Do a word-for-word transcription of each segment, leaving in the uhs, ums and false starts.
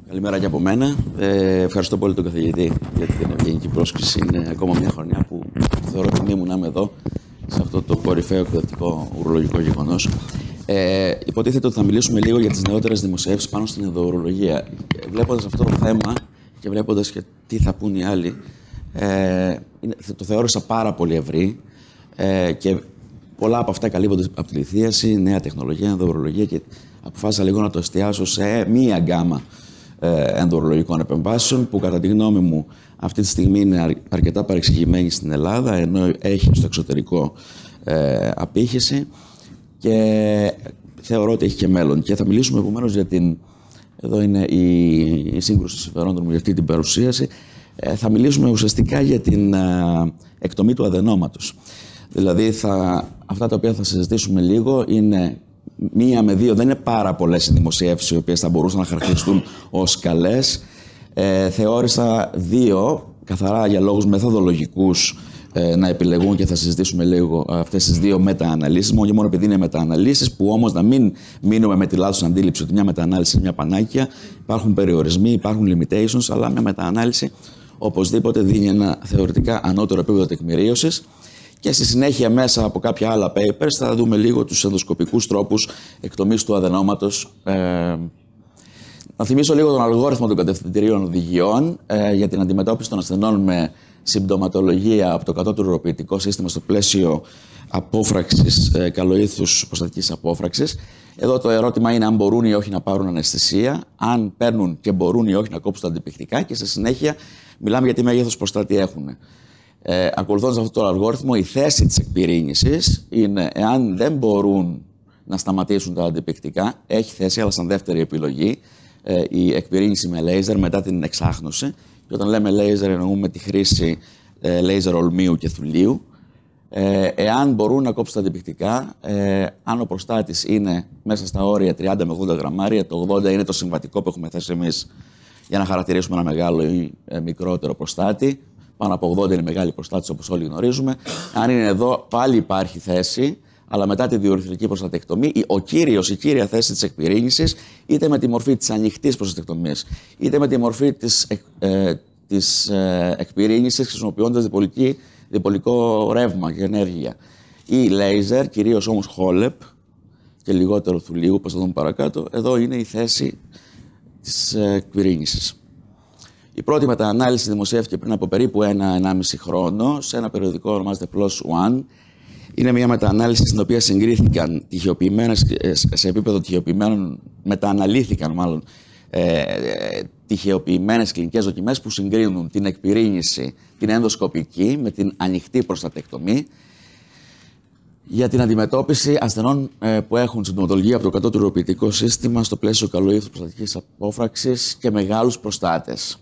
Καλημέρα και από μένα. Ε, ευχαριστώ πολύ τον καθηγητή για την ευγενική πρόσκληση. Είναι ακόμα μια χρονιά που θεωρώ τιμή μου να είμαι εδώ, σε αυτό το κορυφαίο εκπαιδευτικό ουρολογικό γεγονός. Ε, υποτίθεται ότι θα μιλήσουμε λίγο για τις νεότερες δημοσιεύσεις πάνω στην ενδοουρολογία. Βλέποντας αυτό το θέμα και βλέποντας και τι θα πούν οι άλλοι, ε, το θεώρησα πάρα πολύ ευρύ ε, και πολλά από αυτά καλύπτονται από τη λιθίαση, νέα τεχνολογία, ενδοουρολογία και αποφάσισα λίγο να το εστιάσω σε μία γκάμα ενδοουρολογικών επεμβάσεων που κατά τη γνώμη μου αυτή τη στιγμή είναι αρκετά παρεξηγημένη στην Ελλάδα, ενώ έχει στο εξωτερικό ε, απήχηση και θεωρώ ότι έχει και μέλλον. Και θα μιλήσουμε επομένως για την... Εδώ είναι η, η σύγκρουση συμφερόντων μου για αυτή την παρουσίαση. Ε, θα μιλήσουμε ουσιαστικά για την ε, εκτομή του αδενόματος. Δηλαδή θα, αυτά τα οποία θα συζητήσουμε λίγο είναι μία με δύο, δεν είναι πάρα πολλές οι δημοσιεύσεις οι οποίες θα μπορούσαν να χαρακτηριστούν ως καλές. Ε, θεώρησα δύο, καθαρά για λόγους μεθοδολογικούς, ε, να επιλεγούν και θα συζητήσουμε λίγο αυτές τις δύο μετααναλύσεις. Μόνο και μόνο επειδή είναι μετααναλύσεις, που όμως να μην μείνουμε με τη λάθος αντίληψη ότι μια μεταανάλυση είναι μια πανάκια. Υπάρχουν περιορισμοί, υπάρχουν limitations, αλλά μια μεταανάλυση οπωσδήποτε δίνει ένα θεωρητικά ανώτερο επίπεδο τεκμηρίωσης. Και στη συνέχεια, μέσα από κάποια άλλα papers, θα δούμε λίγο τους ενδοσκοπικούς τρόπους εκτομής του αδενόματος. Ε, να θυμίσω λίγο τον αλγόριθμο των κατευθυντηρίων οδηγιών ε, για την αντιμετώπιση των ασθενών με συμπτωματολογία από το κατώτερο ουροποιητικό σύστημα στο πλαίσιο απόφραξης, ε, καλοήθους προστατικής απόφραξης. Εδώ το ερώτημα είναι αν μπορούν ή όχι να πάρουν αναισθησία, αν παίρνουν και μπορούν ή όχι να κόψουν τα αντιπιχτικά και στη συνέχεια μιλάμε για τι μέγεθος προστάτη έχουν. Ε, ακολουθώντας αυτόν τον αλγόριθμο, η θέση της εκπυρήνησης είναι, εάν δεν μπορούν να σταματήσουν τα αντιπικτικά, έχει θέση, αλλά σαν δεύτερη επιλογή, ε, η εκπυρήνηση με λέιζερ μετά την εξάχνωση. Και όταν λέμε λέιζερ, εννοούμε τη χρήση ε, λέιζερ ολμίου και θουλίου. Ε, εάν μπορούν να κόψουν τα αντιπικτικά, ε, αν ο προστάτης είναι μέσα στα όρια τριάντα με ογδόντα γραμμάρια, το ογδόντα είναι το συμβατικό που έχουμε θέσει εμείς για να χαρακτηρίσουμε ένα μεγάλο ή ε, μικρότερο προστάτη. Πάνω από ογδόντα είναι μεγάλη προστάτηση, όπως όλοι γνωρίζουμε. Αν είναι εδώ, πάλι υπάρχει θέση, αλλά μετά τη διορθωτική προστατεκτομή, ο κύριος, η κύρια θέση της εκπυρήνησης, είτε με τη μορφή της ανοιχτής προστατεκτομίας, είτε με τη μορφή της, ε, της ε, εκπυρήνησης, χρησιμοποιώντας διπολική, διπολικό ρεύμα και ενέργεια. Ή λέιζερ, κυρίως όμως χόλεπ και λιγότερο θουλίου, όπως θα δούμε παρακάτω. Εδώ είναι η θέση της ε, εκπυρήνησης. Η πρώτη μεταανάλυση δημοσιεύτηκε πριν από περίπου ένα-ενάμιση χρόνο σε ένα περιοδικό ονομάζεται πλος One. Είναι μια μεταανάλυση στην οποία συγκρίθηκαν τυχεοποιημένες, σε επίπεδο τυχεοποιημένων, μετααναλύθηκαν μάλλον ε, τυχεοποιημένες κλινικές δοκιμές που συγκρίνουν την εκπυρήνηση, την ενδοσκοπική με την ανοιχτή προστατεκτομή για την αντιμετώπιση ασθενών ε, που έχουν συμπτωματολογία από το κατώτερο ουροποιητικό σύστημα στο πλαίσιο καλοήθους προστατικής απόφραξης και μεγάλους προστάτες.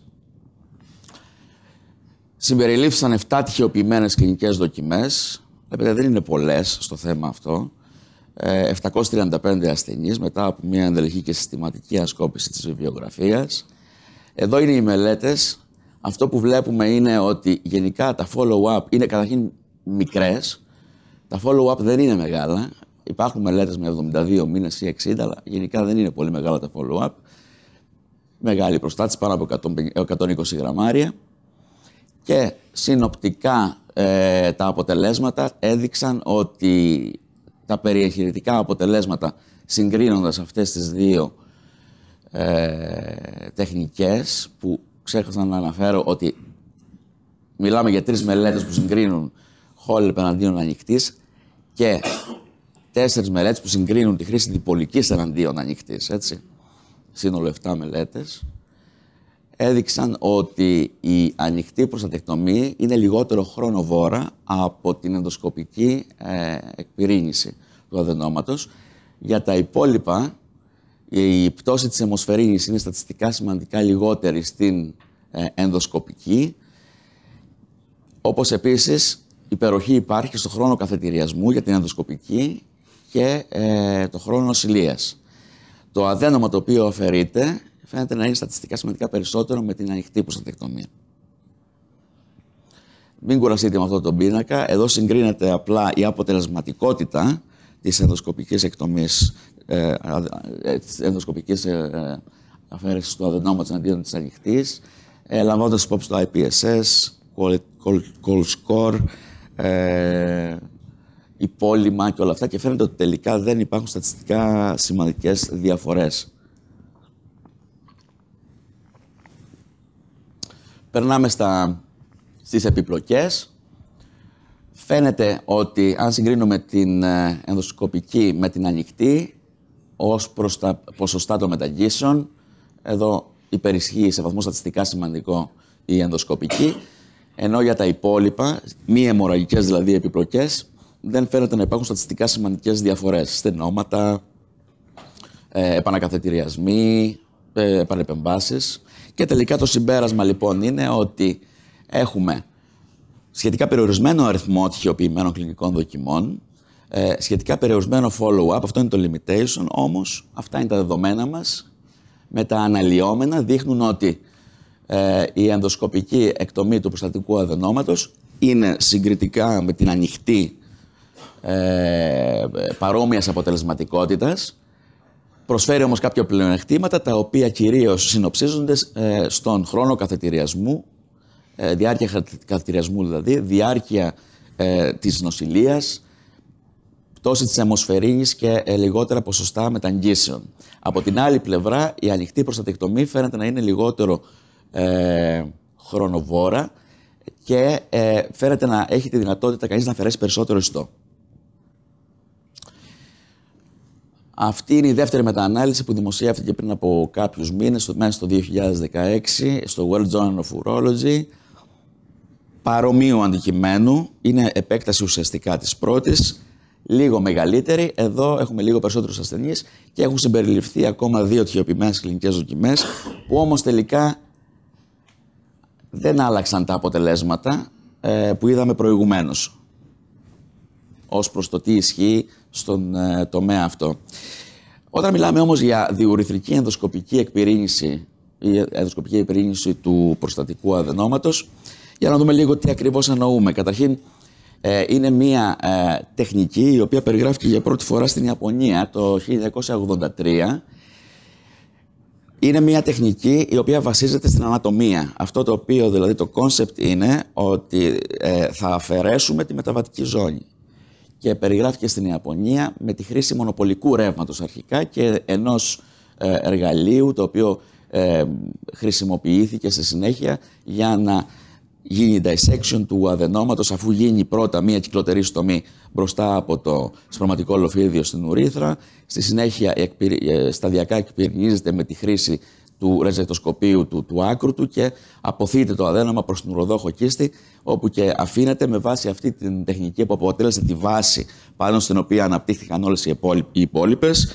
Συμπεριλήφθησαν επτά τυχεοποιημένες κλινικές δοκιμές. Βλέπετε, δεν είναι πολλές στο θέμα αυτό. επτακόσιοι τριάντα πέντε ασθενείς μετά από μια ενδελεχή και συστηματική ασκόπηση της βιβλιογραφίας. Εδώ είναι οι μελέτες. Αυτό που βλέπουμε είναι ότι γενικά τα follow-up είναι καταρχήν μικρές. Τα follow-up δεν είναι μεγάλα. Υπάρχουν μελέτες με εβδομήντα δύο μήνες ή εξήντα, αλλά γενικά δεν είναι πολύ μεγάλα τα follow-up. Μεγάλη προστάτηση, πάνω από εκατόν είκοσι γραμμάρια. Και συνοπτικά ε, τα αποτελέσματα έδειξαν ότι τα περιεχειρητικά αποτελέσματα, συγκρίνοντας αυτές τις δύο ε, τεχνικές, που ξέχασα να αναφέρω ότι μιλάμε για τρεις μελέτες που συγκρίνουν χόλεπ εναντίον ανοιχτής και τέσσερις μελέτες που συγκρίνουν τη χρήση διπολικής εναντίον ανοιχτής, έτσι. Σύνολο επτά μελέτες. Έδειξαν ότι η ανοιχτή προστατεκτομή είναι λιγότερο χρονοβόρα από την ενδοσκοπική ε, εκπυρήνηση του αδενόματος. Για τα υπόλοιπα, η πτώση της αιμοσφαιρίνης είναι στατιστικά σημαντικά λιγότερη στην ε, ενδοσκοπική, όπως επίσης υπεροχή υπάρχει στο χρόνο καθετηριασμού για την ενδοσκοπική και ε, το χρόνο νοσηλείας. Το αδένομα το οποίο αφαιρείται φαίνεται να είναι στατιστικά σημαντικά περισσότερο με την ανοιχτή προστατεκτομία. Μην κουραστείτε με αυτό τον πίνακα. Εδώ συγκρίνεται απλά η αποτελεσματικότητα της ενδοσκοπικής εκτομής, ε, της ενδοσκοπικής ε, αφαίρεσης του αδενόματος εναντίον της ανοιχτής, ε, λαμβάνοντας υπόψη το άι πι ες ες, call, call, call score, ε, υπόλοιμα και όλα αυτά, και φαίνεται ότι τελικά δεν υπάρχουν στατιστικά σημαντικές διαφορές. Περνάμε στα, στις επιπλοκές. Φαίνεται ότι αν συγκρίνουμε την ενδοσκοπική με την ανοιχτή, ως προς τα ποσοστά των μεταγγίσεων, εδώ υπερισχύει σε βαθμό στατιστικά σημαντικό η ενδοσκοπική, ενώ για τα υπόλοιπα, μη αιμορραγικές δηλαδή επιπλοκές, δεν φαίνεται να υπάρχουν στατιστικά σημαντικές διαφορές. Στενόματα, ε, επανακαθετηριασμοί, ε, επανεπεμβάσεις. Και τελικά το συμπέρασμα λοιπόν είναι ότι έχουμε σχετικά περιορισμένο αριθμό τυχιοποιημένων κλινικών δοκιμών, ε, σχετικά περιορισμένο follow-up, αυτό είναι το limitation, όμως αυτά είναι τα δεδομένα μας. Με τα αναλυόμενα δείχνουν ότι ε, η ενδοσκοπική εκτομή του προστατικού αδενόματος είναι συγκριτικά με την ανοιχτή ε, παρόμοιας αποτελεσματικότητας. Προσφέρει όμως κάποια πλεονεκτήματα, τα οποία κυρίως συνοψίζονται ε, στον χρόνο καθετηριασμού, ε, διάρκεια καθετηριασμού δηλαδή, διάρκεια ε, της νοσηλείας, πτώση της αιμοσφαιρίνης και ε, λιγότερα ποσοστά μεταγγίσεων. Από την άλλη πλευρά, η ανοιχτή προστατεκτομή φαίνεται να είναι λιγότερο ε, χρονοβόρα και ε, φαίνεται να έχει τη δυνατότητα κανείς να αφαιρέσει περισσότερο ιστό. Αυτή είναι η δεύτερη μεταανάλυση που δημοσιεύτηκε πριν από κάποιους μήνες, μέσα στο δύο χιλιάδες δεκαέξι, στο World Journal of Urology. Παρομοίου αντικειμένου, είναι επέκταση ουσιαστικά της πρώτης, λίγο μεγαλύτερη. Εδώ έχουμε λίγο περισσότερους ασθενείς και έχουν συμπεριληφθεί ακόμα δύο τυχιοποιημένες κλινικές δοκιμές, που όμως τελικά δεν άλλαξαν τα αποτελέσματα ε, που είδαμε προηγουμένως, ως προς το τι ισχύει στον ε, τομέα αυτό. Όταν μιλάμε όμως για διουρηθρική ενδοσκοπική εκπυρήνηση ή ενδοσκοπική εκπυρήνηση του προστατικού αδενόματος, για να δούμε λίγο τι ακριβώς εννοούμε. Καταρχήν, ε, είναι μια ε, τεχνική η οποία περιγράφηκε για πρώτη φορά στην Ιαπωνία το χίλια εννιακόσια ογδόντα τρία. Είναι μια τεχνική η οποία βασίζεται στην ανατομία. Αυτό το οποίο, δηλαδή το concept είναι ότι ε, θα αφαιρέσουμε τη μεταβατική ζώνη. Και περιγράφηκε στην Ιαπωνία με τη χρήση μονοπολικού ρεύματος αρχικά και ενός ε, εργαλείου το οποίο ε, χρησιμοποιήθηκε στη συνέχεια για να γίνει dissection του αδενόματος, αφού γίνει πρώτα μία κυκλοτερή στομή μπροστά από το σπρωματικό λοφίδιο στην ουρήθρα. Στη συνέχεια εκπυρι... σταδιακά εκπυρηνίζεται με τη χρήση του ρεζεκτοσκοπίου του, του άκρου του και αποθείται το αδέναμα προς την ουροδόχο κίστη, όπου και αφήνεται με βάση αυτή την τεχνική που αποτέλεσε τη βάση πάνω στην οποία αναπτύχθηκαν όλες οι υπόλοιπες.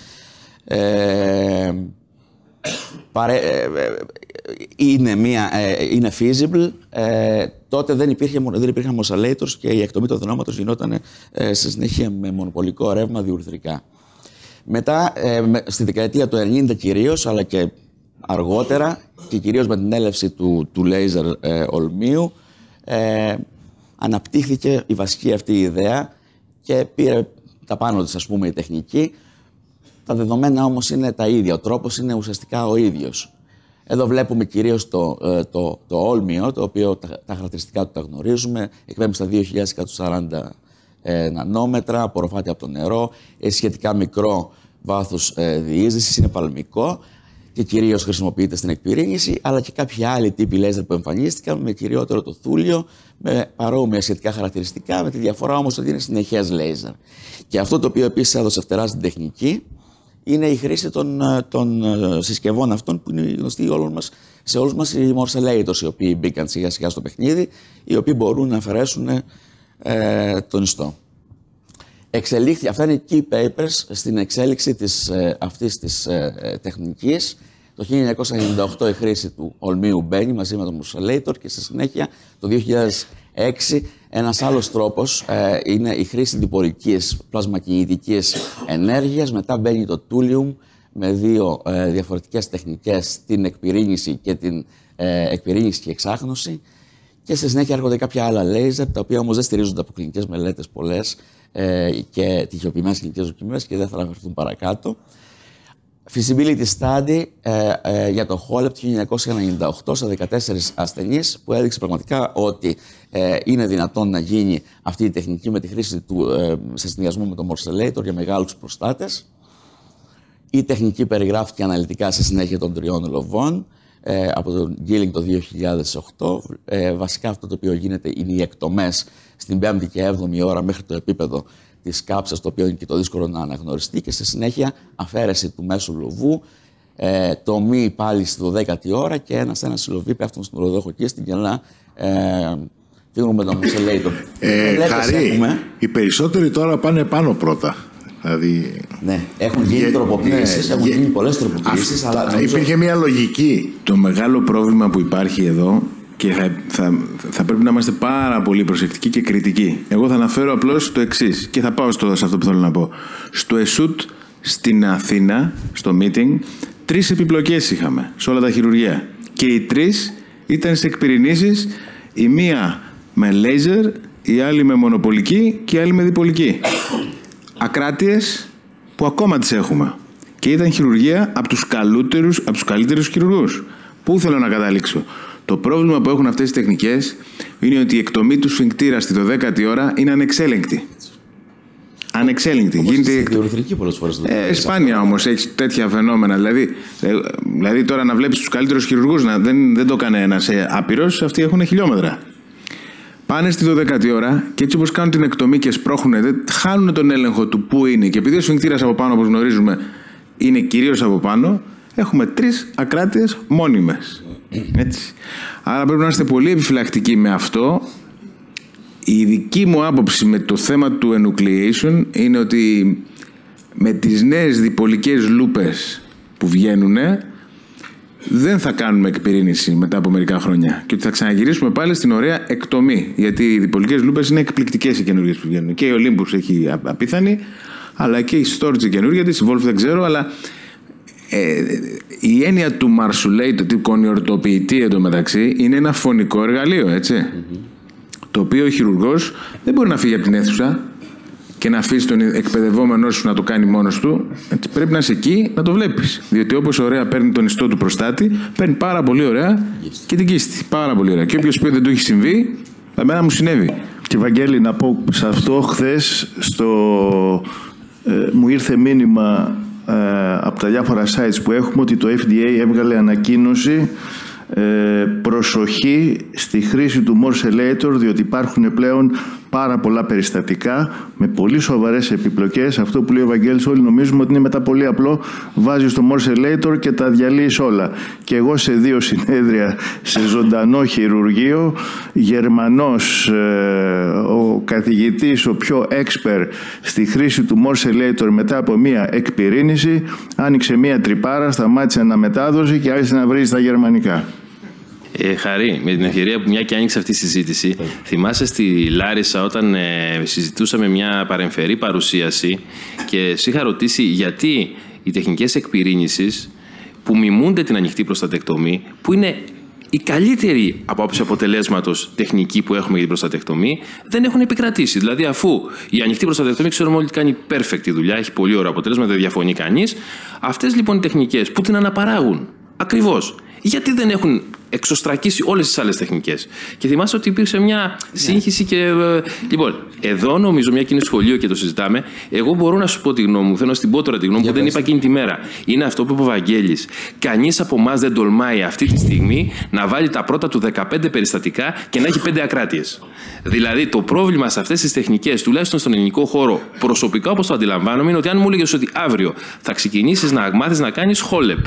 Ε, παρέ, ε, είναι, μια, ε, είναι feasible. Ε, τότε δεν, υπήρχε, δεν υπήρχαν μοσαλέιτορς και η εκτομή του αδενόματος γινόταν ε, σε συνέχεια με μονοπολικό ρεύμα διουρθρικά. Μετά, ε, στη δεκαετία του ενενήντα κυρίως, αλλά και αργότερα και κυρίως με την έλευση του, του λέιζερ ε, ολμίου, ε, αναπτύχθηκε η βασική αυτή ιδέα και πήρε τα πάνω της, ας πούμε, η τεχνική. Τα δεδομένα όμως είναι τα ίδια, ο τρόπος είναι ουσιαστικά ο ίδιος. Εδώ βλέπουμε κυρίως το, το, το όλμιο, το οποίο τα, τα χαρακτηριστικά του τα γνωρίζουμε, εκπέμπει στα δύο χιλιάδες εκατόν σαράντα ε, νανόμετρα, απορροφάται από το νερό, έχει σχετικά μικρό βάθος ε, διείσδυσης, είναι παλμικό και κυρίως χρησιμοποιείται στην εκπυρήνηση, αλλά και κάποιοι άλλοι τύποι λέιζερ που εμφανίστηκαν, με κυριότερο το θούλιο, με παρόμοια σχετικά χαρακτηριστικά, με τη διαφορά όμως ότι είναι συνεχές λέιζερ. Και αυτό το οποίο επίσης έδωσε φτερά στην τεχνική είναι η χρήση των, των συσκευών αυτών που είναι γνωστοί όλων μας, σε όλους μας οι morcellators, οι οποίοι μπήκαν σιγά σιγά στο παιχνίδι, οι οποίοι μπορούν να αφαιρέσουν ε, τον ιστό. Εξελίχθη, αυτά είναι key papers στην εξέλιξη της, ε, αυτής της ε, τεχνικής. Το χίλια εννιακόσια ενενήντα οκτώ η χρήση του ολμίου μπαίνει μαζί με τον morcellator και στη συνέχεια το δύο χιλιάδες έξι ένας άλλος τρόπος ε, είναι η χρήση διπορικής πλασμακινητικής ενέργειας. Μετά μπαίνει το τούλιουμ με δύο ε, διαφορετικές τεχνικές, την εκπυρήνηση και την ε, εκπυρήνηση και εξάγνωση. Και στη συνέχεια έρχονται κάποια άλλα λέιζερ, τα οποία όμως δεν στηρίζονται από κλινικές μελέτες πολλές ε, και τυχιοποιημένες κλινικές δοκιμές και δεν θα αναφερθούν παρακάτω. feasibility study ε, ε, για το Χόλεπ του χίλια εννιακόσια ενενήντα οκτώ σε δεκατέσσερις ασθενείς που έδειξε πραγματικά ότι ε, είναι δυνατόν να γίνει αυτή η τεχνική με τη χρήση του, ε, σε συνδυασμό με το Morsellator για μεγάλους προστάτες. Η τεχνική περιγράφηκε αναλυτικά σε συνέχεια των τριών λοβών ε, από τον Γκίλινγκ το δύο χιλιάδες οκτώ. Ε, βασικά αυτό το οποίο γίνεται είναι οι εκτομές στην πέμπτη και έβδομη ώρα μέχρι το επίπεδο της κάψας, το οποίο είναι και το δύσκολο να αναγνωριστεί, και σε συνέχεια αφαίρεση του μέσου λοβού, ε, τομή πάλι στη δωδέκατη ώρα και ένα-ένα συλλοβή πέφτουν στον ουροδοχοκίστη για να ε, φύγουν με τον Morsellator. Ε, Χαρή, έχουμε... οι περισσότεροι τώρα πάνε πάνω πρώτα. Δηλαδή... Ναι, έχουν γίνει yeah, τροποποιήσεις, yeah, έχουν yeah. γίνει πολλές τροποποιήσεις. Αλλά νομίζω... Υπήρχε μια λογική. Το μεγάλο πρόβλημα που υπάρχει εδώ, και θα, θα, θα πρέπει να είμαστε πάρα πολύ προσεκτικοί και κριτικοί. Εγώ θα αναφέρω απλώς το εξής και θα πάω στο, σε αυτό που θέλω να πω. Στο ΕΣΟΥΤ στην Αθήνα, στο meeting, τρεις επιπλοκές είχαμε σε όλα τα χειρουργεία. Και οι τρεις ήταν σε εκπυρηνήσεις, η μία με λέιζερ, η άλλη με μονοπολική και η άλλη με διπολική. Ακράτειες που ακόμα τις έχουμε. Και ήταν χειρουργία από τους καλύτερους, από τους καλύτερους χειρουργούς. Πού θέλω να καταλήξω? Το πρόβλημα που έχουν αυτές οι τεχνικές είναι ότι η εκτομή του σφιγκτήρα στη δωδέκατη ώρα είναι ανεξέλεγκτη. Ανεξέλεγκτη. Γίνεται διορυθρική πολλές φορές. Ε, σπάνια όμως έχει τέτοια φαινόμενα. Δηλαδή, ε, δηλαδή τώρα να βλέπεις τους καλύτερους χειρουργούς, να, δεν, δεν το κάνει ένας ε, άπειρος, αυτοί έχουν χιλιόμετρα. Πάνε στη δωδέκατη ώρα και έτσι όπως κάνουν την εκτομή και σπρώχνουν, χάνουν τον έλεγχο του πού είναι. Και επειδή ο σφιγκτήρας από πάνω, όπως γνωρίζουμε, είναι κυρίως από πάνω, έχουμε τρεις ακράτειες μόνιμες. Έτσι. Άρα πρέπει να είστε πολύ επιφυλακτικοί με αυτό. Η δική μου άποψη με το θέμα του enucleation είναι ότι με τις νέες διπολικές λούπες που βγαίνουν δεν θα κάνουμε εκπυρήνηση μετά από μερικά χρόνια και ότι θα ξαναγυρίσουμε πάλι στην ωραία εκτομή, γιατί οι διπολικές λούπες είναι εκπληκτικές οι καινούργιες που βγαίνουν. Και η Olympus έχει απίθανη, αλλά και η Storage η καινούργια της, η Wolf δεν ξέρω, αλλά ε, η έννοια του Morsellator, του κονιορτοποιητή εντωμεταξύ, είναι ένα φωνικό εργαλείο, έτσι. Mm-hmm. Το οποίο ο χειρουργός δεν μπορεί να φύγει από την αίθουσα και να αφήσει τον εκπαιδευόμενό σου να το κάνει μόνος του. Έτσι, πρέπει να είσαι εκεί να το βλέπεις. Διότι όπως ωραία παίρνει τον ιστό του προστάτη, παίρνει πάρα πολύ ωραία και την κίστη. Πάρα πολύ ωραία. Και όποιος πει δεν του έχει συμβεί, εμένα μου συνέβη. Και Βαγγέλη, να πω σε αυτό, χθες στο, ε, μου ήρθε μήνυμα ε, από τα διάφορα sites που έχουμε ότι το F D A έβγαλε ανακοίνωση ε, προσοχή στη χρήση του Morsellator, διότι υπάρχουν πλέον πάρα πολλά περιστατικά με πολύ σοβαρές επιπλοκές. Αυτό που λέει ο Βαγγέλης, όλοι νομίζουμε ότι είναι μετά πολύ απλό, βάζεις το Morsellator και τα διαλύεις όλα. Και εγώ σε δύο συνέδρια σε ζωντανό χειρουργείο, Γερμανός, ε, ο καθηγητής, ο πιο expert στη χρήση του Morsellator, μετά από μία εκπυρήνηση άνοιξε μία τρυπάρα, σταμάτησε να μετάδοση και άρχισε να βρει στα γερμανικά. Ε, Χαρή, με την ευκαιρία που μια και άνοιξε αυτή η συζήτηση, yeah. θυμάσαι στη Λάρισα όταν ε, συζητούσαμε μια παρεμφερή παρουσίαση και σου είχα ρωτήσει γιατί οι τεχνικές εκπυρήνησης που μιμούνται την ανοιχτή προστατεκτομή, που είναι η καλύτερη από άποψη αποτελέσματος τεχνική που έχουμε για την προστατεκτομή, δεν έχουν επικρατήσει. Δηλαδή, αφού η ανοιχτή προστατεκτομή ξέρουμε όλοι ότι κάνει perfect δουλειά, έχει πολύ ωραίο αποτέλεσμα, δεν διαφωνεί κανείς, αυτές λοιπόν οι τεχνικές που την αναπαράγουν ακριβώς, γιατί δεν έχουν εξωστρακίσει όλες τις άλλες τεχνικές? Και θυμάσαι ότι υπήρξε μια σύγχυση και... Ε, λοιπόν, εδώ νομίζω, μια και είναι σχολείο και το συζητάμε, εγώ μπορώ να σου πω τη γνώμη μου, θέλω να στην πω τώρα τη γνώμη μου που δεν είπα εκείνη τη μέρα. Είναι αυτό που είπε ο Βαγγέλης. Κανείς από εμάς δεν τολμάει αυτή τη στιγμή να βάλει τα πρώτα του δεκαπέντε περιστατικά και να έχει πέντε ακράτειες. Δηλαδή, το πρόβλημα σε αυτές τις τεχνικές, τουλάχιστον στον ελληνικό χώρο, προσωπικά όπως το αντιλαμβάνομαι, είναι ότι αν μου έλεγες ότι αύριο θα ξεκινήσεις να μάθεις να κάνεις Χόλεπ,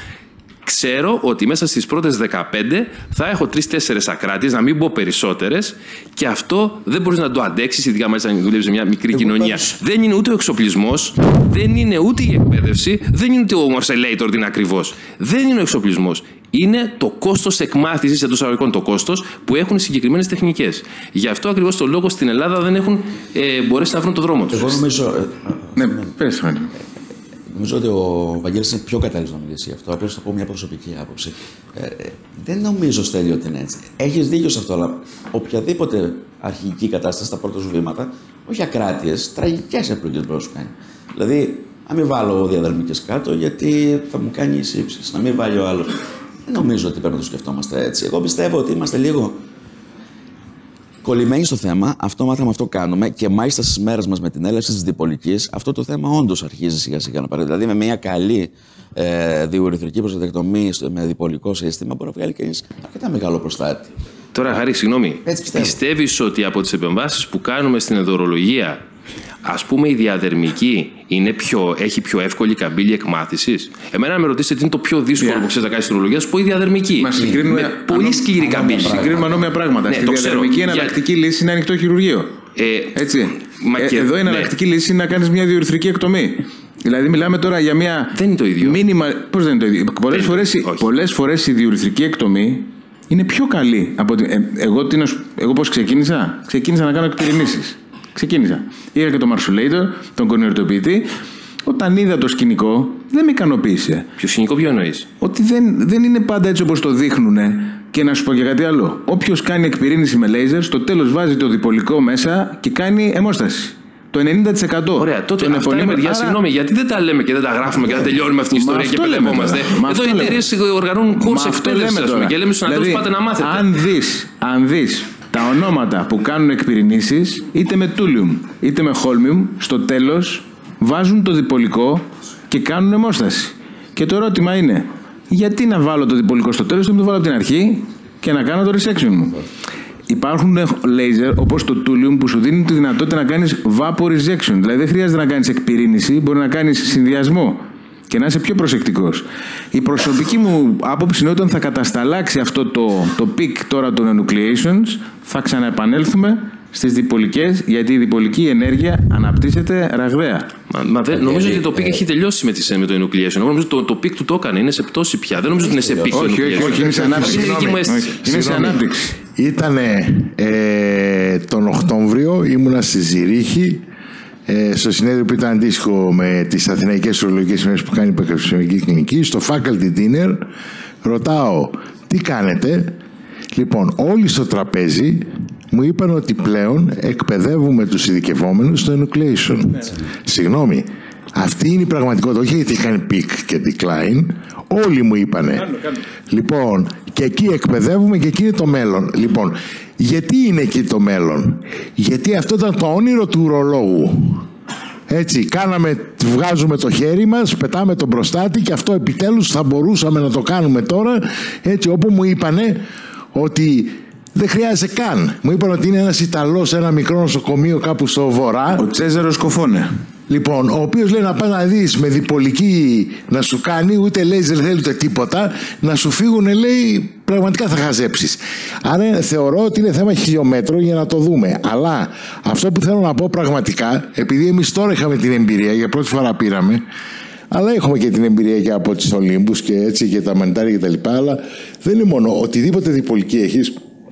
ξέρω ότι μέσα στις πρώτες δεκαπέντε θα έχω τρεις-τέσσερες ακράτειες, να μην πω περισσότερες, και αυτό δεν μπορείς να το αντέξεις, ειδικά μάλιστα αν δουλεύεις σε μια μικρή Εγώ κοινωνία. Πες. Δεν είναι ούτε ο εξοπλισμός, δεν είναι ούτε η εκπαίδευση, δεν είναι ούτε ο Morsellator την ακριβώς. Δεν είναι ο εξοπλισμός. Είναι το κόστος εκμάθησης εντός εισαγωγικών, το κόστος που έχουν συγκεκριμένες τεχνικές. Γι' αυτό ακριβώς το λόγο στην Ελλάδα δεν έχουν ε, μπορέσει να βρουν το δρόμο τους. Εγώ νομίζω. Ναι, πες. Νομίζω ότι ο Βαγγέλης είναι πιο κατάλληλος να μιλήσει γι' αυτό. Απλώς θα πω μια προσωπική άποψη. Ε, δεν νομίζω, Στέλιο, ότι είναι έτσι. Έχεις δίκιο σε αυτό, αλλά οποιαδήποτε αρχική κατάσταση στα πρώτα σου βήματα, όχι ακράτειες, τραγικές επιλογές μπορεί να σου κάνει. Δηλαδή, να μην βάλω διαδερμικές κάτω, γιατί θα μου κάνει ύψης. Να μην βάλει ο άλλος. Δεν νομίζω ότι πρέπει να το σκεφτόμαστε έτσι. Εγώ πιστεύω ότι είμαστε λίγο κολλημένοι στο θέμα. Αυτό μάθαμε, αυτό κάνουμε. Και μάλιστα στις μέρες μας με την έλευση της διπολικής, αυτό το θέμα όντως αρχίζει σιγά σιγά να πάρει. Δηλαδή, με μια καλή ε, διουρηθρική προστατεκτομή με διπολικό σύστημα, μπορεί να βγάλει κανείς αρκετά μεγάλο προστάτη. Τώρα, Χαρή, συγγνώμη. Πιστεύεις ότι από τις επεμβάσεις που κάνουμε στην ενδορολογία, ας πούμε, η διαδερμική είναι πιο, έχει πιο εύκολη καμπύλη εκμάθησης? Εμένα, να με ρωτήσετε τι είναι το πιο δύσκολο yeah. που ξέρεις να κάνεις στην ουρολογία, σου πω η διαδερμική. Μα συγκρίνουμε με πολύ σκληρή καμπύλη. Συγκρίνουμε ανώμια πράγματα. Ναι, στη διαδερμική, η εναλλακτική για... λύση είναι ανοιχτό χειρουργείο. Ε, Έτσι. Μα ε, και... Εδώ η εναλλακτική ναι. λύση είναι να κάνεις μια διουρηθρική εκτομή. Δηλαδή, μιλάμε τώρα για μια. Δεν είναι το ίδιο. Μήνυμα... Πώς δεν είναι το ίδιο? Πολλές φορές, πολλές φορές η διουρηθρική εκτομή είναι πιο καλή από την. Ε, εγώ, τι να... εγώ πώς ξεκίνησα? Ξεκίνησα να κάνω εκπυρηνήσεις. Ξεκίνησα. Είχα και το Marsulator, τον κονιορτοποιητή. Όταν είδα το σκηνικό, δεν με ικανοποίησε. Ποιο σκηνικό, ποιο εννοείς? Ότι δεν, δεν είναι πάντα έτσι όπως το δείχνουνε. Και να σου πω και κάτι άλλο. Όποιος κάνει εκπυρήνηση με λέιζερ, στο τέλος βάζει το διπολικό μέσα και κάνει αιμόσταση. Το ενενήντα τοις εκατό. Ωραία, τότε αυτά επωνύμων... είναι παιδιά, άρα... συγγνώμη, γιατί δεν τα λέμε και δεν τα γράφουμε και δεν τελειώνουμε αυτήν την ιστορία και μπερδευόμαστε. Εδώ οι εταιρείες οργανώνουν κόρς εκπαίδευση και λέμε στους ανατολούς πάτε να μάθετε. Αν δεις, αν δεις τα ονόματα που κάνουν εκπυρηνήσεις, είτε με τούλιουμ είτε με χόλμιουμ, στο τέλος βάζουν το διπολικό και κάνουν αιμόσταση. Και το ερώτημα είναι, γιατί να βάλω το διπολικό στο τέλος, δεν το βάλω από την αρχή και να κάνω το resection μου? Υπάρχουν laser όπως το Thulium που σου δίνει τη δυνατότητα να κάνεις vapor resection. Δηλαδή δεν χρειάζεται να κάνεις εκπυρήνηση, μπορεί να κάνεις συνδυασμό και να είσαι πιο προσεκτικός. Η προσωπική μου άποψη είναι όταν θα κατασταλάξει αυτό το, το peak τώρα των enucleations, θα ξαναεπανέλθουμε στις διπολικές, γιατί η διπολική ενέργεια αναπτύσσεται ραγδαία. Μα, μα δε, νομίζω ότι το peak έχει τελειώσει με, τις, με το enucleation. Εγώ νομίζω ότι το, το peak του το έκανε, είναι σε πτώση πια. Δεν νομίζω ότι είναι σε peak. Όχι, όχι, όχι, είναι σε ανάπτυξη. Είναι σε ανάπτυξη. Ήτανε ε, τον Οκτώβριο, ήμουνα στη Ζηρίχη, ε, στο συνέδριο που ήταν αντίστοιχο με τις Αθηναϊκές Ουρολογικές ημέρες που κάνει η Πανεπιστημιακή Κλινική, στο faculty dinner, ρωτάω τι κάνετε? Λοιπόν, όλοι στο τραπέζι μου είπαν ότι πλέον εκπαιδεύουμε τους ειδικευόμενους στο enucleation. Ναι. Συγγνώμη, αυτή είναι η πραγματικότητα, όχι γιατί κάνει peak και decline. Όλοι μου είπανε. Κάνω, κάνω. Λοιπόν, και εκεί εκπαιδεύουμε και εκεί είναι το μέλλον. Λοιπόν, γιατί είναι εκεί το μέλλον? Γιατί αυτό ήταν το όνειρο του ουρολόγου. Έτσι, κάναμε, βγάζουμε το χέρι μας, πετάμε τον προστάτη και αυτό επιτέλους θα μπορούσαμε να το κάνουμε τώρα. Έτσι, όπου μου είπανε ότι δεν χρειάζεται καν. Μου είπαν ότι είναι ένας Ιταλός σε ένα μικρό νοσοκομείο κάπου στο βορρά. Ο Τσέζαρο Σκοφώνε. Λοιπόν, ο οποίος λέει να πάει να δεις με διπολική να σου κάνει, ούτε λέιζερ θέλει ούτε τίποτα, να σου φύγουν, λέει, πραγματικά θα χαζέψεις. Άρα θεωρώ ότι είναι θέμα χιλιόμετρων για να το δούμε. Αλλά αυτό που θέλω να πω πραγματικά, επειδή εμείς τώρα είχαμε την εμπειρία, για πρώτη φορά πήραμε, αλλά έχουμε και την εμπειρία και από τις Ολύμπους και έτσι και τα μανιτάρια και τα λοιπά, αλλά δεν είναι μόνο οτιδήποτε διπολική έχεις.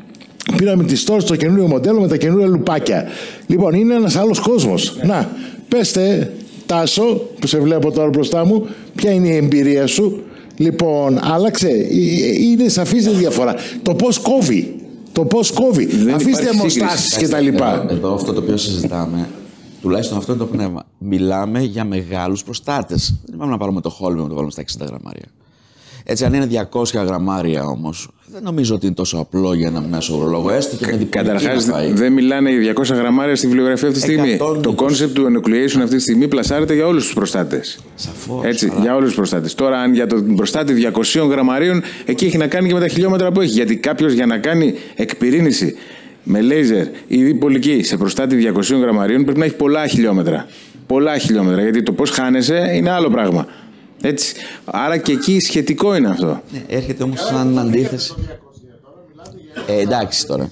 Πήραμε τη Στόρ στο καινούριο μοντέλο με τα καινούρια λουπάκια. Λοιπόν, είναι ένας άλλος κόσμος. Yeah. Να, πέστε, Τάσο, που σε βλέπω τώρα μπροστά μου, ποια είναι η εμπειρία σου? Λοιπόν, άλλαξε. Είναι σαφής η διαφορά. Το πώς κόβει. Το πώς κόβει. Αφήστε αιμοστάσεις και τα λοιπά. Εδώ αυτό το οποίο συζητάμε, τουλάχιστον αυτό είναι το πνεύμα. Μιλάμε για μεγάλους προστάτες. Δεν είπαμε να πάρουμε το χόλμιο να το βάλουμε στα εξήντα γραμμάρια. Έτσι, αν είναι διακόσια γραμμάρια όμως, δεν νομίζω ότι είναι τόσο απλό για ένα μέσο ουρολόγο. Έστω και με διπολική. Καταρχάς, δεν μιλάνε για διακόσια γραμμάρια στη βιβλιογραφία αυτή τη στιγμή. Το κόνσεπτ του enucleation αυτή τη στιγμή πλασάρεται για όλους τους προστάτες. Σαφώς. Έτσι, αλλά... για όλους τους προστάτες. Τώρα, αν για τον προστάτη διακοσίων γραμμαρίων, εκεί έχει να κάνει και με τα χιλιόμετρα που έχει. Γιατί κάποιος για να κάνει εκπυρήνηση με λέιζερ ή διπολική σε προστάτη διακοσίων γραμμαρίων πρέπει να έχει πολλά χιλιόμετρα. Πολλά χιλιόμετρα. Γιατί το πώς χάνεσαι είναι άλλο πράγμα. Έτσι. Άρα και εκεί σχετικό είναι αυτό. Ναι, έρχεται όμως σαν αντίθεση. Ε, εντάξει τώρα.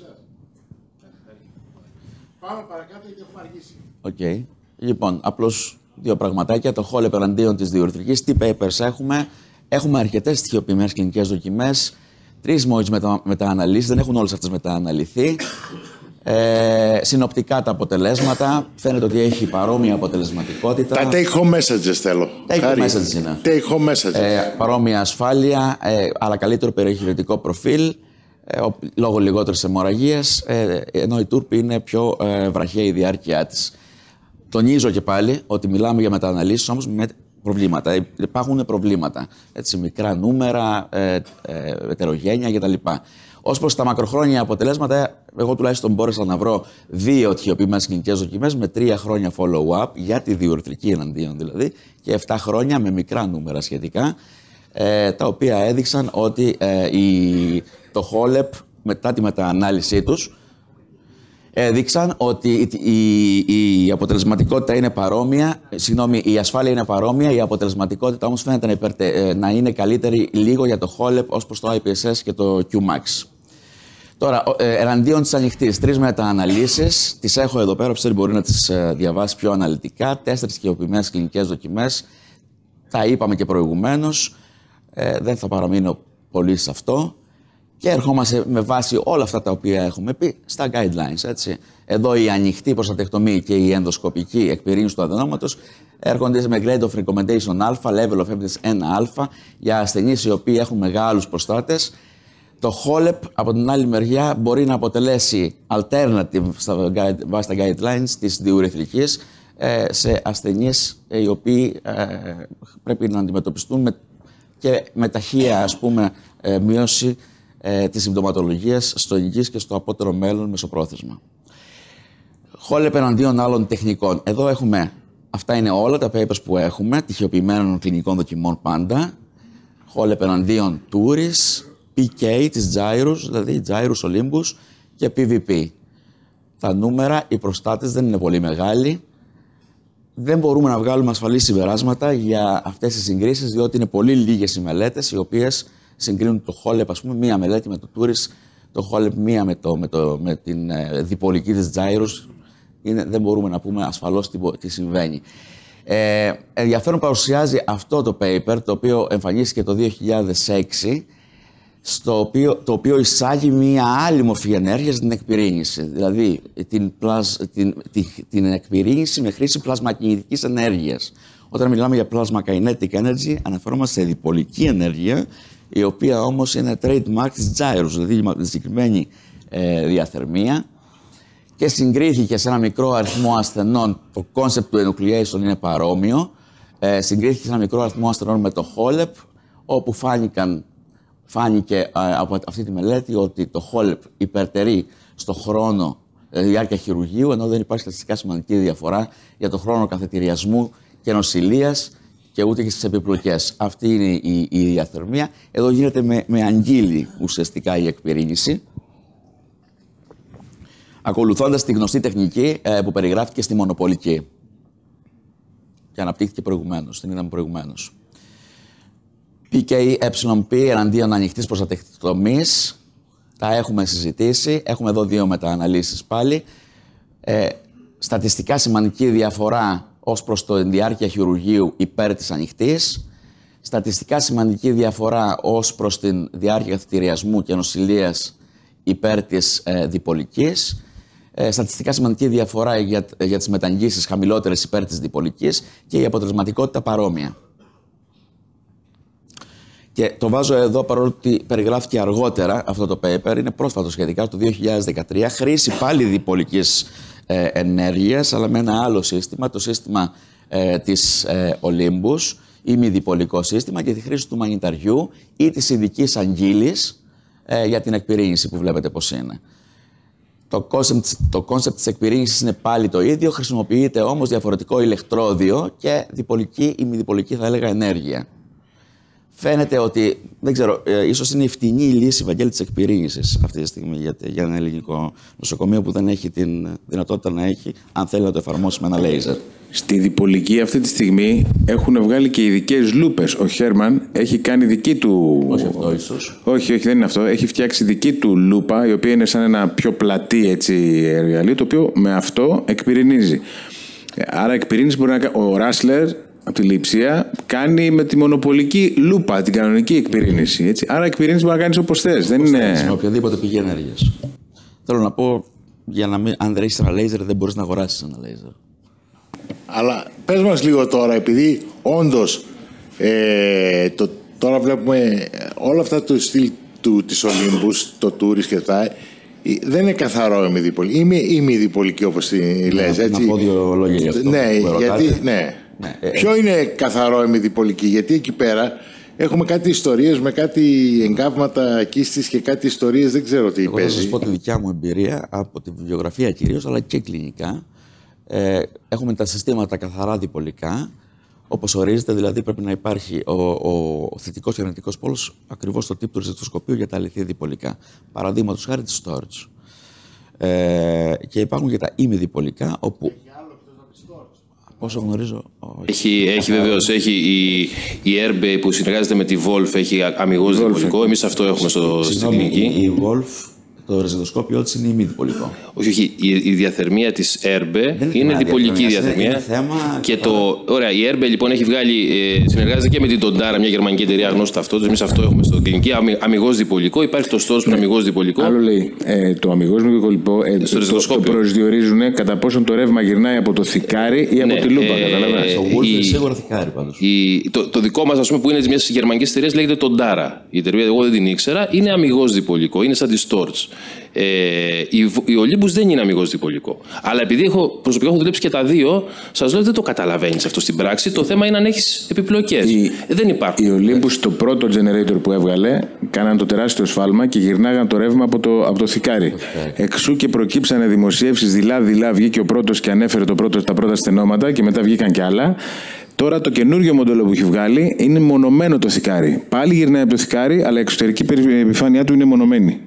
Πάμε παρακάτω γιατί έχουμε αργήσει. Οκ. Okay. Λοιπόν, απλώς δύο πραγματάκια. Το Hall επεραντίον της διορθωτικής. Τι papers έχουμε? Έχουμε αρκετές στοιχειοποιημένες κλινικές δοκιμές. Τρεις μόλις μετα... μετααναλύσεις. Δεν έχουν όλες αυτές μετααναλυθεί. Ε, συνοπτικά τα αποτελέσματα. Φαίνεται ότι έχει παρόμοια αποτελεσματικότητα. Τα take home messages θέλω. Take home messages είναι. Take home messages. Ε, παρόμοια ασφάλεια, ε, αλλά καλύτερο περιχειρητικό προφίλ, ε, λόγω λιγότερης αιμορραγίας, ε, ενώ η τούρπη είναι πιο ε, βραχαία η διάρκεια της. τονίζω και πάλι ότι μιλάμε για μετααναλύσεις όμως με προβλήματα. Υπάρχουν προβλήματα. Έτσι, μικρά νούμερα, ε, ε, ετερογένεια κτλ. Ως προς τα μακροχρόνια αποτελέσματα, εγώ τουλάχιστον μπόρεσα να βρω δύο τυχιοποιημένες κλινικές δοκιμές με τρία χρόνια follow-up για τη διουρητρική εναντίον δηλαδή και επτά χρόνια με μικρά νούμερα σχετικά, ε, τα οποία έδειξαν ότι ε, η, το χόλεπ μετά τη μεταανάλυση τους έδειξαν ότι η, η, η αποτελεσματικότητα είναι παρόμοια, συγγνώμη, η ασφάλεια είναι παρόμοια, η αποτελεσματικότητα όμως φαίνεται να, υπερτε, να είναι καλύτερη λίγο για το χόλεπ ως προς το άι πι ες ες και το Qmax. Τώρα, εναντίον της ανοιχτής, τρεις μετααναλύσεις, τις έχω εδώ πέρα, όποιος μπορεί να τις διαβάσει πιο αναλυτικά, τέσσερις τυχιοποιημένες κλινικές δοκιμές, τα είπαμε και προηγουμένως, ε, δεν θα παραμείνω πολύ σε αυτό. Και ερχόμαστε με βάση όλα αυτά τα οποία έχουμε πει στα guidelines. Έτσι. Εδώ η ανοιχτή προστατεκτομή και η ενδοσκοπική εκπυρήνηση του αδενόματος έρχονται με grade of recommendation α, level of evidence ένα α, για ασθενείς οι οποίοι έχουν μεγάλους προστάτες. Το χόλεπ από την άλλη μεριά μπορεί να αποτελέσει alternative στα, βάσει τα guidelines της διουρηθρικής ε, σε ασθενείς ε, οι οποίοι ε, πρέπει να αντιμετωπιστούν με, και με ταχεία ας πούμε, ε, μείωση ε, της συμπτωματολογίας στο εγγύς και στο απότερο μέλλον μεσοπρόθεσμα. Χόλεπ εναντίον άλλων τεχνικών. Εδώ έχουμε, αυτά είναι όλα τα papers που έχουμε, τυχιοποιημένων κλινικών δοκιμών πάντα. Χόλεπ εναντίον Touris, πι κέι της Gyrus, δηλαδή Gyrus Olympus και πι βι πι. Τα νούμερα, οι προστάτες δεν είναι πολύ μεγάλοι. Δεν μπορούμε να βγάλουμε ασφαλή συμπεράσματα για αυτές τις συγκρίσεις, διότι είναι πολύ λίγες οι μελέτες οι οποίες συγκρίνουν το χόλεπ, ας πούμε, μία μελέτη με το Touris, το χόλεπ μία με, το, με, το, με την ε, διπολική της Gyrus. Είναι, δεν μπορούμε να πούμε ασφαλώς τι, τι συμβαίνει. Ε, ενδιαφέρον παρουσιάζει αυτό το paper, το οποίο εμφανίστηκε το δύο χιλιάδες έξι, στο οποίο, το οποίο εισάγει μία άλλη μορφή ενέργειας, την εκπυρήνηση. Δηλαδή την, πλασ, την, την, την εκπυρήνηση με χρήση πλασμακινητικής ενέργειας. Όταν μιλάμε για plasma kinetic energy, αναφερόμαστε σε διπολική ενέργεια, η οποία όμως είναι trademark της Gyrus, δηλαδή με συγκεκριμένη ε, διαθερμία. Και συγκρίθηκε σε ένα μικρό αριθμό ασθενών, το concept του enucleation είναι παρόμοιο, ε, συγκρίθηκε σε ένα μικρό αριθμό ασθενών με το χόλεπ, όπου φάνηκαν Φάνηκε ε, από αυτή τη μελέτη ότι το χόλεπ υπερτερεί στο χρόνο ε, διάρκεια χειρουργείου, ενώ δεν υπάρχει στατιστικά σημαντική διαφορά για το χρόνο καθετηριασμού και νοσηλείας και ούτε και στις επιπλοκές. Αυτή είναι η, η διαθερμία. Εδώ γίνεται με, με αγγείλη ουσιαστικά η εκπυρήνηση, ακολουθώντας τη γνωστή τεχνική ε, που περιγράφηκε στη μονοπολική και αναπτύχθηκε προηγουμένως, την είδαμε προηγουμένως. πι κέι ε πι εναντίον ανοιχτής προστατεκτομής, τα έχουμε συζητήσει, έχουμε εδώ δύο μετααναλύσεις πάλι. Ε, στατιστικά σημαντική διαφορά ως προς το διάρκεια χειρουργείου υπέρ της ανοιχτής, στατιστικά σημαντική διαφορά ως προς τη διάρκεια καθητηριασμού και νοσηλείας υπέρ της ε, διπολικής, ε, στατιστικά σημαντική διαφορά για, για τις μεταγγίσεις χαμηλότερες υπέρ της διπολικής και η αποτελεσματικότητα παρόμοια. Και το βάζω εδώ παρόλο ότι περιγράφηκε αργότερα αυτό το paper, είναι πρόσφατο σχετικά, το δύο χιλιάδες δεκατρία, χρήση πάλι διπολικής ε, ενέργειας, αλλά με ένα άλλο σύστημα, το σύστημα ε, της ε, Olympus, ημιδιπολικό σύστημα, και τη χρήση του μαγνηταριού ή της ειδικής αγγείλης ε, για την εκπυρήνηση που βλέπετε πώς είναι. Το concept, το concept της εκπυρήνησης είναι πάλι το ίδιο, χρησιμοποιείται όμως διαφορετικό ηλεκτρόδιο και διπολική ή μη διπολική θα έλεγα ενέργεια. Φαίνεται ότι, δεν ξέρω, ε, ίσως είναι η φτηνή λύση, Βαγγέλη, της εκπυρήνησης αυτή τη στιγμή για, για ένα ελληνικό νοσοκομείο που δεν έχει την δυνατότητα να έχει, αν θέλει να το εφαρμόσει με ένα λέιζερ. Στη διπολική αυτή τη στιγμή έχουν βγάλει και ειδικές λούπες. Ο Χέρμαν έχει κάνει δική του... Όχι αυτό ίσως. Όχι, όχι, δεν είναι αυτό. Έχει φτιάξει δική του λούπα, η οποία είναι σαν ένα πιο πλατή έτσι, εργαλείο, το οποίο με αυτό εκπυρηνίζει. Άρα εκπυρήνηση μπορεί να κάνει... Ο Ράσλερ από τη Λειψία κάνει με τη μονοπολική λούπα, την κανονική εκπυρήνηση. Έτσι. Άρα εκπυρήνηση μπορεί να κάνεις όπως θες. Δεν είναι... Με οποιαδήποτε πηγή ενέργειας. Θέλω να πω, για να μην, αν δεν έχεις ένα λέιζερ, δεν μπορείς να αγοράσεις ένα λέιζερ. Αλλά πες μας λίγο τώρα, επειδή όντως ε, το, τώρα βλέπουμε όλα αυτά το στυλ του, της Olympus, το Touris και τα, δεν είναι καθαρό ημιδιπολική. Είμαι ημιδιπολική όπως τη λες, έτσι. Να πω δύο λόγια γι' αυτό. Ναι, γιατί, ναι. ναι. Ε, Ποιο είναι καθαρό ημιδιπολική? Γιατί εκεί πέρα έχουμε κάτι ιστορίες με κάτι εγκάβματα κίστης και κάτι ιστορίες, δεν ξέρω τι εγώ παίζει. θα σας πω τη δικιά μου εμπειρία από τη βιβλιογραφία κυρίως, αλλά και κλινικά. Ε, έχουμε τα συστήματα καθαρά διπολικά. Όπως ορίζεται, δηλαδή πρέπει να υπάρχει ο, ο, ο θετικός και αρνητικός πόλος ακριβώς στο τύπο του ριζοσκοπείου για τα αληθή διπολικά. Παραδείγματος χάρη τη Storch. Ε, και υπάρχουν και τα ημιδιπολικά, όπου. Όσο γνωρίζω. Έχει, έχει βεβαίως. Έχει η, η Airbe που συνεργάζεται με τη Wolf, έχει αμιγώς διπολικό. Εμείς αυτό έχουμε στο, στην κλινική. Η Wolf, το ριζοσκόπιό της είναι ημιδιπολικό. Όχι, όχι. Η, η διαθερμία της Airbe είναι διπολική διαθερμία. Είναι θέμα... Και το, ωραία, η Airbe λοιπόν έχει βγάλει, ε, συνεργάζεται και με την Tondara, μια γερμανική εταιρεία γνώστη ταυτότητας. Εμείς αυτό έχουμε στο κλινική. Αμι, αμιγώς διπολικό. Υπάρχει το Storch που είναι αμιγώς διπολικό. Άλλο λέει, ε, το αμιγώς διπολικό ε, το, το, το προσδιορίζουν κατά πόσον το ρεύμα γυρνάει από το θικάρι ή από ναι, τη λούπα. Ε, Καταλαβαίνεις. Το Wolf είναι σίγουρα θικάρι πάντως. Η, το, το δικό μας, ας πούμε, που είναι μια γερμανική εταιρεία λέγεται Tondara. Η εταιρεία, εγώ δεν την ήξερα, είναι αμιγώς διπολικό. Είναι σαν τη Storch. Ε, η, η Olympus δεν είναι αμιγώς διπολικό. Αλλά επειδή έχω, προσωπικά έχω δουλέψει και τα δύο, σας λέω ότι δεν το καταλαβαίνεις αυτό στην πράξη. Το θέμα είναι αν έχεις επιπλοκές. Η, ε, δεν υπάρχουν. Η Olympus, το πρώτο generator που έβγαλε, κάναν το τεράστιο σφάλμα και γυρνάγαν το ρεύμα από το, από το θικάρι. Okay. Εξού και προκύψανε δημοσιεύσεις δειλά-δειλά. Βγήκε ο πρώτος και ανέφερε το πρώτο, τα πρώτα στενόματα και μετά βγήκαν κι άλλα. Τώρα το καινούργιο μοντέλο που έχει βγάλει είναι μονωμένο το θικάρι. Πάλι γυρνάει από το θικάρι, αλλά η εξωτερική επιφάνειά του είναι μονωμένη.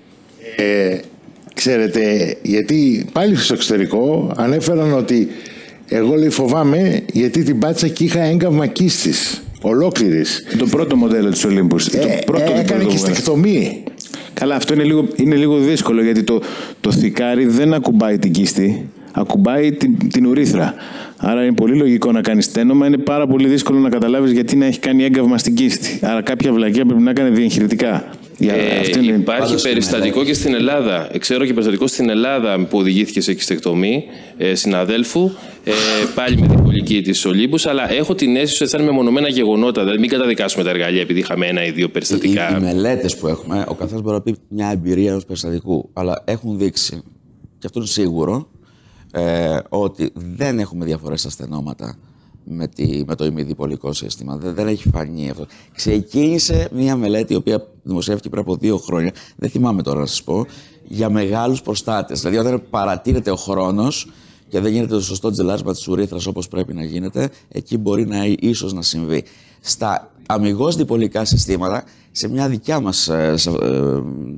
Ε, ξέρετε, γιατί πάλι στο εξωτερικό ανέφεραν ότι εγώ λέει φοβάμαι γιατί την πάτησα και είχα έγκαυμα κίστης ολόκληρης. Το πρώτο μοντέλο της Olympus. Ε, το πρώτο ε, έκανε κιστεκτομή. Καλά, αυτό είναι λίγο, είναι λίγο δύσκολο γιατί το, το θικάρι δεν ακουμπάει την κίστη, ακουμπάει την, την ουρήθρα. Άρα είναι πολύ λογικό να κάνει στένομα. Είναι πάρα πολύ δύσκολο να καταλάβεις γιατί να έχει κάνει έγκαυμα στην κίστη. Άρα κάποια βλακεία πρέπει να κάνει διεγχειρητικά. Ε, είναι... Υπάρχει περιστατικό και στην Ελλάδα. Ξέρω και περιστατικό στην Ελλάδα που οδηγήθηκε σε κιστεκτομή ε, συναδέλφου, ε, πάλι με διπολική της Olympus, αλλά έχω την αίσθηση ότι θα είναι μεμονωμένα γεγονότα. Δηλαδή, μην καταδικάσουμε τα εργαλεία επειδή είχαμε ένα ή δύο περιστατικά. Οι, οι μελέτες που έχουμε, ο καθένας μπορεί να πει μια εμπειρία ενός περιστατικού, αλλά έχουν δείξει, και αυτό είναι σίγουρο, ε, ότι δεν έχουμε διαφορές στα στενόματα με, τη, με το ημιδιπολικό σύστημα. Δεν, δεν έχει φανεί αυτό. Ξεκίνησε μια μελέτη η οποία δημοσιεύτηκε πριν από δύο χρόνια, δεν θυμάμαι τώρα να σας πω, για μεγάλους προστάτες. Δηλαδή, όταν παρατείνεται ο χρόνος και δεν γίνεται το σωστό τζελάσμα της ουρήθρας όπως πρέπει να γίνεται, εκεί μπορεί να ίσως να συμβεί. Στα αμιγώς διπολικά συστήματα, σε μια δικιά μας, ε, σε, ε,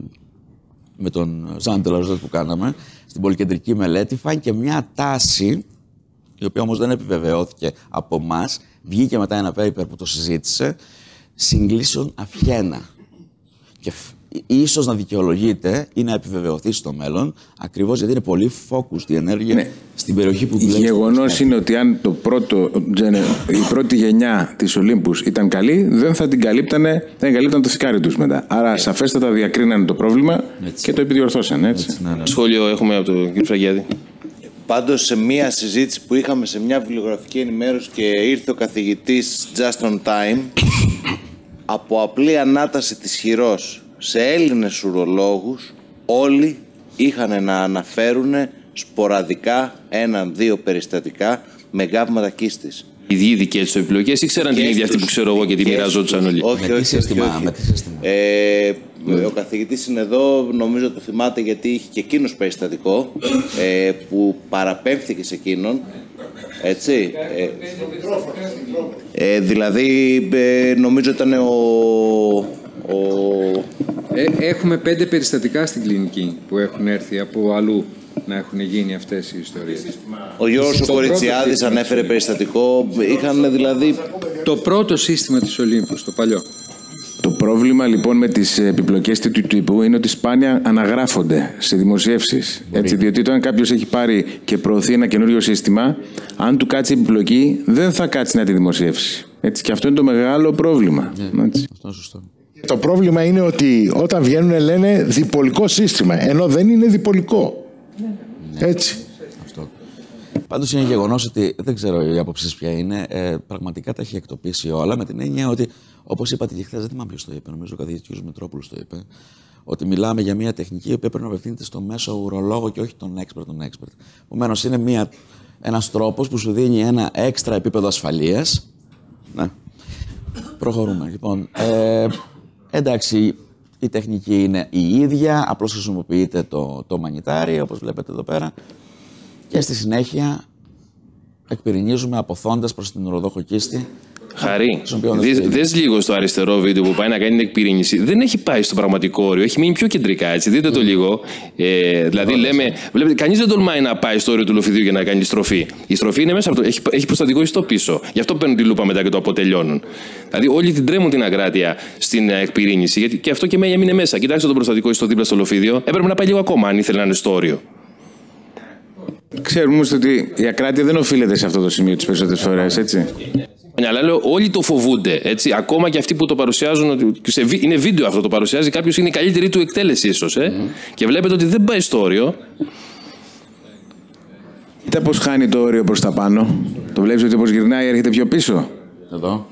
με τον Ζαν Τελαροζέτ που κάναμε, στην πολυκεντρική μελέτη, φάνηκε μια τάση, η οποία όμως δεν επιβεβαιώθηκε από εμάς, βγήκε μετά ένα paper που το συζήτησε, συγκλήσεων αυχένα. Και ίσως να δικαιολογείται ή να επιβεβαιωθεί στο μέλλον, ακριβώς γιατί είναι πολύ focused η ενέργεια ναι. στην περιοχή που δουλεύει. Γεγονός είναι ότι αν το πρώτο, η πρώτη γενιά της Olympus ήταν καλή, δεν θα την καλύπτανε, δεν καλύπταν το θικάρι τους μετά. Άρα yeah. σαφέστατα διακρίνανε το πρόβλημα έτσι. Και το επιδιορθώσαν. Έτσι. Έτσι, ναι, ναι. Σχόλιο έχουμε από τον κύριο Φραγκιάδη. Πάντως σε μία συζήτηση που είχαμε σε μια βιβλιογραφική ενημέρωση και ήρθε ο καθηγητής Just on Time, από απλή ανάταση της χειρός σε Έλληνες ουρολόγους, όλοι είχαν να αναφέρουν σποραδικά έναν-δύο περιστατικά με γάβματα κίστης. Οι ίδιοι δικές τους επιλογές ή ξέραν την ίδια αυτή που ξέρω εγώ και τη μοιραζόντουσαν όλοι? Όχι, όχι, όχι, όχι. Ε, ο καθηγητής είναι εδώ, νομίζω το θυμάται γιατί είχε και εκείνος περιστατικό ε, που παραπέμφθηκε σε εκείνον. Έτσι. Ε, ε, δηλαδή, ε, νομίζω ήταν ο... ο... Ε, έχουμε πέντε περιστατικά στην κλινική που έχουν έρθει από αλλού να έχουν γίνει αυτές οι ιστορίες. Ο Γιώργος ο Κοριτσιάδης ανέφερε περιστατικό. Είχαν δηλαδή... Το πρώτο σύστημα της Olympus, το παλιό. Το πρόβλημα λοιπόν με τις επιπλοκές του τύπου είναι ότι σπάνια αναγράφονται σε δημοσιεύσεις. Έτσι, διότι όταν κάποιος έχει πάρει και προωθεί ένα καινούριο σύστημα, αν του κάτσει επιπλοκή, δεν θα κάτσει να τη δημοσιεύσει. Έτσι, και αυτό είναι το μεγάλο πρόβλημα. Yeah, αυτό είναι σωστό. Το πρόβλημα είναι ότι όταν βγαίνουν λένε διπολικό σύστημα, ενώ δεν είναι διπολικό. Ναι. Έτσι. Αυτό. Πάντως είναι γεγονός ότι, δεν ξέρω η άποψη ποια είναι, ε, πραγματικά τα έχει εκτοπίσει όλα με την έννοια ότι, όπως είπατε και χθες, δεν θυμάμαι ποιος το είπε, νομίζω ο καθηγητής κ. Μητρόπουλος το είπε, ότι μιλάμε για μια τεχνική η οποία πρέπει να απευθύνεται στο μέσο ουρολόγο και όχι τον expert τον expert. Επομένως, είναι μια, ένας τρόπος που σου δίνει ένα έξτρα επίπεδο ασφαλείας. Ναι. Προχωρούμε. Λοιπόν, ε, εντάξει, η τεχνική είναι η ίδια, απλώς χρησιμοποιείται το, το μανιτάρι, όπως βλέπετε εδώ πέρα. Και στη συνέχεια εκπυρηνίζουμε αποθώντας προς την ουροδόχο κίστη. Χαρή, δες, δες λίγο στο αριστερό βίντεο που πάει να κάνει την εκπυρήνηση. Δεν έχει πάει στο πραγματικό όριο, έχει μείνει πιο κεντρικά, έτσι. Δείτε το λίγο. Ε, δηλαδή, oh, λέμε, βλέπετε, κανείς δεν τολμάει να πάει στο όριο του λοφιδίου για να κάνει τη στροφή. Η στροφή είναι μέσα από το. Έχει, έχει προστατικό ιστό πίσω. Γι' αυτό παίρνουν τη λούπα μετά και το αποτελειώνουν. Δηλαδή, όλοι την τρέμουν την αγκράτεια στην εκπυρήνηση. Γιατί και αυτό και με έμεινε μέσα. Κοιτάξτε τον προστατικό ιστό δίπλα στο λοφίδιο. Έπρεπε να πάει λίγο ακόμα, αν ήθελε να είναι στο όριο. Ξέρουμε όμως ότι η ακράτεια δεν οφείλεται σε αυτό το σημείο τις περισσότερες φορές, έτσι. Αλλά λέω, όλοι το φοβούνται. Έτσι. Ακόμα και αυτοί που το παρουσιάζουν. Σε, είναι βίντεο αυτό το παρουσιάζει. Κάποιος είναι η καλύτερη του εκτέλεση, ίσως. Ε? Mm. Και βλέπετε ότι δεν πάει στο όριο. Κοίτα πώς χάνει το όριο προς τα πάνω. Το βλέπεις ότι όπως γυρνάει έρχεται πιο πίσω. Εδώ.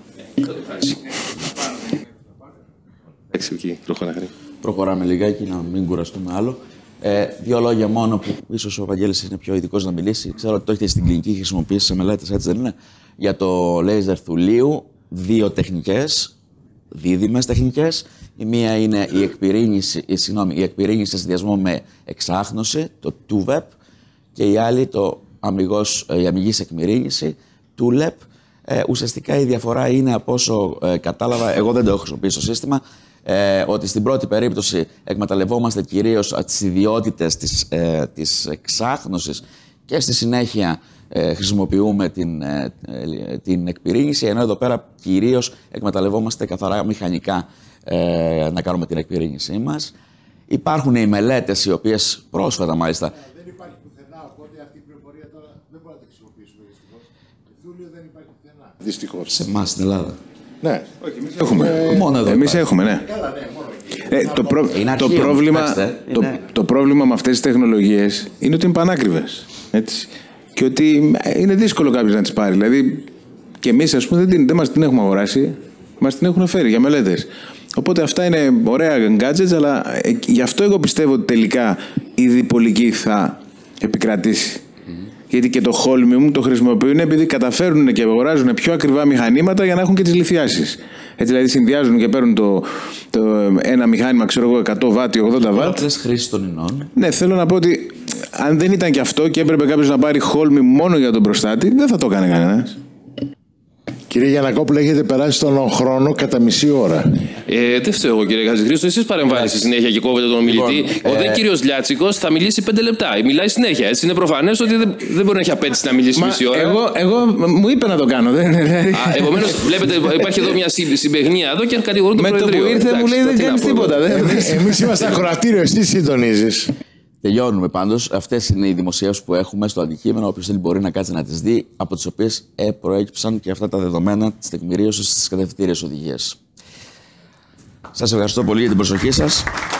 Προχωράμε λιγάκι να μην κουραστούμε άλλο. Ε, δύο λόγια μόνο που ίσως ο Βαγγέλης είναι πιο ειδικός να μιλήσει. Ξέρω ότι το έχετε στην κλινική χρησιμοποιήσει σε μελέτες, έτσι δεν είναι. Για το λέιζερ θουλίου, δύο τεχνικές, δίδυμες τεχνικές. Η μία είναι η εκπυρήνηση, η, συγγνώμη, η εκπυρήνηση σε συνδυασμό με εξάχνωση, το τουβεπ, και η άλλη το αμυγός, η αμυγής εκμυρήνηση, τουλεπ. Ε, ουσιαστικά η διαφορά είναι, από όσο ε, κατάλαβα, εγώ δεν το έχω χρησιμοποιήσει στο σύστημα, ε, ότι στην πρώτη περίπτωση εκμεταλλευόμαστε κυρίως τις ιδιότητες της, ε, της εξάχνωσης και στη συνέχεια ε, χρησιμοποιούμε την, ε, την εκπυρήνηση, ενώ εδώ πέρα κυρίως εκμεταλλευόμαστε καθαρά μηχανικά ε, να κάνουμε την εκπυρήνησή μας. Υπάρχουν οι μελέτες οι οποίες πρόσφατα μάλιστα. Δεν υπάρχει πουθενά, οπότε αυτή η πληροφορία τώρα δεν μπορούμε να τη χρησιμοποιήσουμε δυστυχώς. Θούλιο δεν υπάρχει πουθενά. Δυστυχώς. Σε εμάς στην Ελλάδα. Ναι, όχι, εμείς έχουμε. Ε, μόνο εδώ. Εμείς έχουμε, ναι. Καλά, ναι, μόνο Ε, το, προ... αρχείο, το, πρόβλημα, κοιτάξτε, το, είναι... το πρόβλημα με αυτές τις τεχνολογίες είναι ότι είναι πανάκριβες. Έτσι. Και ότι είναι δύσκολο κάποιος να τις πάρει. Δηλαδή, και εμείς, ας πούμε, δεν, την, δεν μας την έχουμε αγοράσει, μας την έχουν φέρει για μελέτες. Οπότε αυτά είναι ωραία gadgets, αλλά ε, γι' αυτό εγώ πιστεύω ότι τελικά η διπολική θα επικρατήσει. Mm-hmm. Γιατί και το Holmium το χρησιμοποιούν επειδή καταφέρνουν και αγοράζουν πιο ακριβά μηχανήματα για να έχουν και τις λιθιάσεις. Έτσι, δηλαδή συνδυάζουν και παίρνουν το, το, ένα μηχάνημα, ξέρω εγώ, εκατό βατ ή ογδόντα βατ. Πρώτες χρήσεις των ινών. Ναι, θέλω να πω ότι αν δεν ήταν και αυτό και έπρεπε κάποιος να πάρει Holmium μόνο για τον προστάτη, δεν θα το έκανε κανένας. Κύριε Γιαννακόπουλε, έχετε περάσει τον χρόνο κατά μισή ώρα. Ε, δεν φταίω εγώ, κύριε Χατζηχρήστο. Εσείς παρεμβάλλετε στη συνέχεια και κόβετε τον ομιλητή. Λοιπόν, ο δε ε... κύριος Λιάτσικος θα μιλήσει πέντε λεπτά. Μιλάει συνέχεια. Έτσι είναι προφανές ότι δεν, δεν μπορεί να έχει απέτηση να μιλήσει Μα μισή ώρα. Εγώ, εγώ μου είπε να το κάνω. Επομένως, βλέπετε, υπάρχει εδώ μια συμπαιχνία εδώ και κατηγορούν τον Προεδρείο. Με το που ήρθε μου λέει δεν κάνεις τίποτα. Εμείς είμαστε ακροατήριο, εσύ συντονίζεις. Τελειώνουμε πάντως. Αυτές είναι οι δημοσιεύσεις που έχουμε στο αντικείμενο. Όποιος θέλει μπορεί να κάτσει να τις δει, από τις οποίες ε, προέκυψαν και αυτά τα δεδομένα της τεκμηρίωσης στις κατευθυντήριες οδηγίες. Σας ευχαριστώ πολύ για την προσοχή σας.